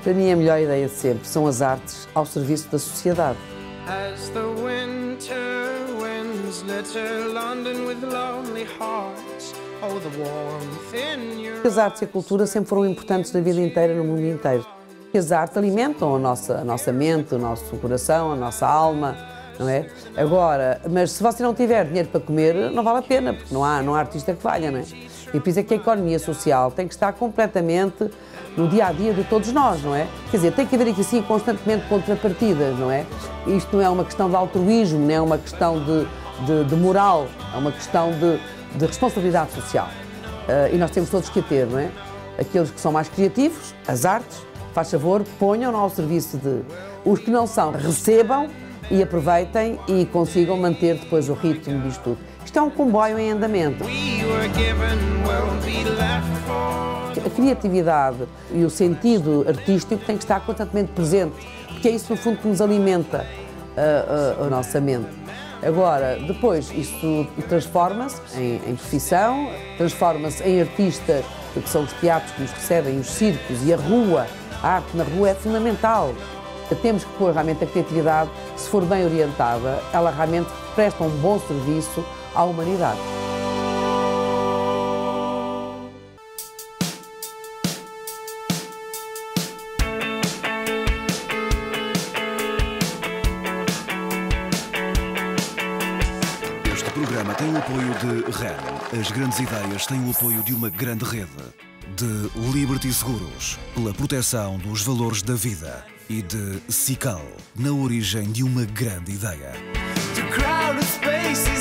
Para mim, a melhor ideia de sempre são as artes ao serviço da sociedade. As the winter winds litter London with lonely hearts, oh, the warmth in your... As artes e a cultura sempre foram importantes na vida inteira, no mundo inteiro. As artes alimentam a nossa mente, o nosso coração, a nossa alma, não é? Agora, mas se você não tiver dinheiro para comer, não vale a pena, porque não há artista que valha, não é? E por isso é que a economia social tem que estar completamente no dia-a-dia de todos nós, não é? Quer dizer, tem que haver aqui sim constantemente contrapartidas, não é? Isto não é uma questão de altruísmo, não é uma questão de moral, é uma questão de responsabilidade social. E nós temos todos que a ter, não é? Aqueles que são mais criativos, as artes, faz favor, ponham-no ao serviço de... Os que não são, recebam e aproveitem e consigam manter depois o ritmo disto tudo. Isto é um comboio em andamento. A criatividade e o sentido artístico têm que estar constantemente presente, porque é isso, no fundo, que nos alimenta a nossa mente. Agora, depois, isto transforma-se em profissão, transforma-se em artistas, que são os teatros que nos recebem, os circos e a rua. A arte na rua é fundamental. Temos que pôr realmente a criatividade, se for bem orientada, ela realmente presta um bom serviço à humanidade. Este programa tem o apoio de REN. As grandes ideias têm o apoio de uma grande rede. De Liberty Seguros, pela proteção dos valores da vida. E de Cical, na origem de uma grande ideia.